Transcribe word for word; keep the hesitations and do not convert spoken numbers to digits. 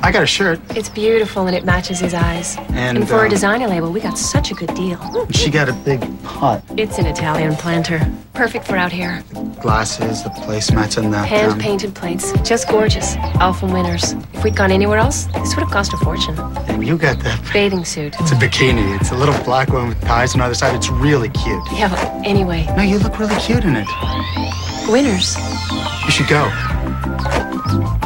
I got a shirt. It's beautiful and it matches his eyes. And, and for uh, a designer label, we got such a good deal. She got a big pot. It's an Italian planter. Perfect for out here. Glasses, the placemats, and the... Hand-painted plates. Just gorgeous. Alpha winners. If we'd gone anywhere else, this would have cost a fortune. And you got that... Bathing suit. It's a bikini. It's a little black one with ties on the other side. It's really cute. Yeah, but anyway. No, you look really cute in it. Winners. You should go.